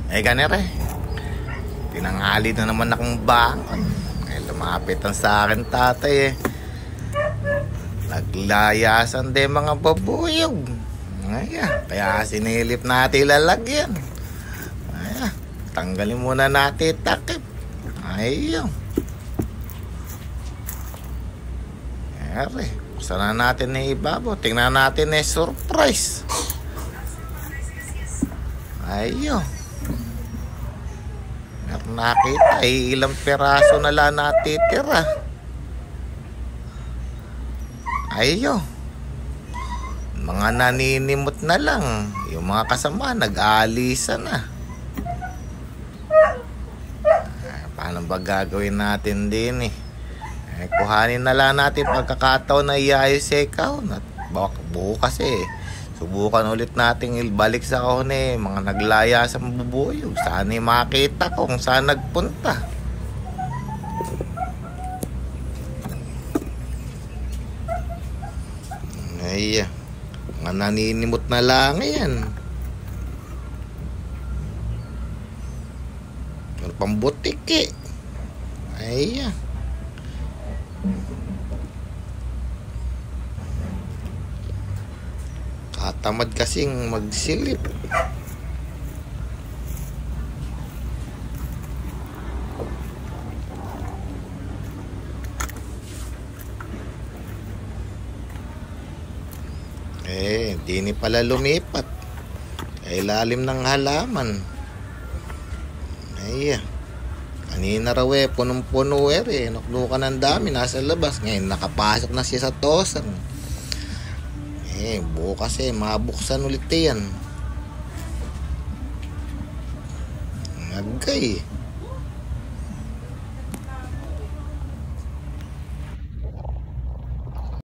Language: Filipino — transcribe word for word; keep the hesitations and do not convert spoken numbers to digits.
Eh ganere, tinanghali na naman akong bangon. Eh lumapit ang sa akin tatay eh. Naglayasan din mga babuyog. Ayan, kaya sinilip natin lalagyan. Ayan, tanggalin muna natin takip. Ayun. Ere, buksan na natin na ibabaw. Tingnan natin na surprise. Ayun. Meron nakita, ay ilang peraso na lang natitira. Ayun. Mga naninimot na lang. Yung mga kasama nag-aalisa na. Paano ba gagawin natin din eh? Eh, kuhanin na lang natin pagkakataon na iayos sa kahon. At bukas eh, subukan ulit natin ibalik sa kahon eh. Mga naglaya sa mabubuyog. Sana makita ko kung saan nagpunta. Ay, mga naninimot na lang yan. Pero pambutik eh. Ay, katamad kasing magsilip. Eh, di ni pala lumipat. Ay lalim ng halaman. Ay, kanina raw eh, punong-puno eh. Naklukan ng dami, nasa labas. Ngayon, nakapasok na siya sa tosan. Eh, bukas eh, mabuksan ulit yan. Nagay.